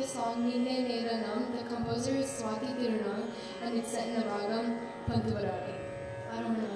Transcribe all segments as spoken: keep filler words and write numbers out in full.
the song Ninne Neranam. The composer is Swati Tirunam, and it's set in the ragam Pantuvaradi. I don't know.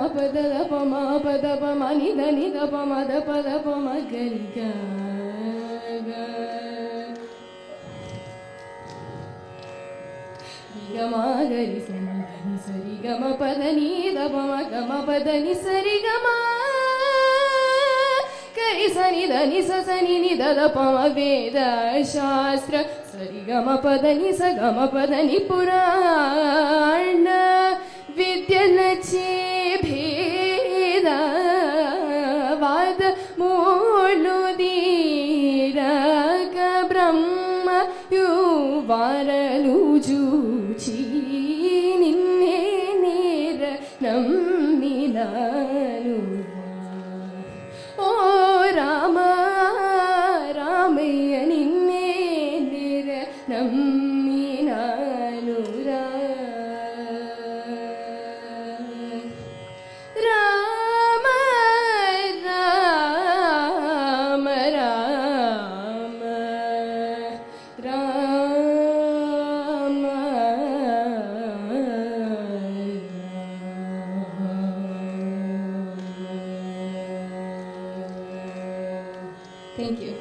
pada da pa ma pada pa ma ni da ni da pa ma da pa da pa ma ga ri ga ga ri ga ma ga ri sa ni da ni sa ri ga ma pa da ni da pa ma ga ma pa da ni sa ri ga ma ga ri sa ni da ni sa sa ni ni da da pa ma veda shastra sa ri ga ma pa da ni sa ga ma pa da ni purana విద్యలచే భేదవాద మూలు దీరక బ్రహ్మ యువరలు జూచి నిన్నే నేర నమ్మినాను ఓ రామ రామయ్య నిన్నే నేర నమ్మినాను రా Thank you.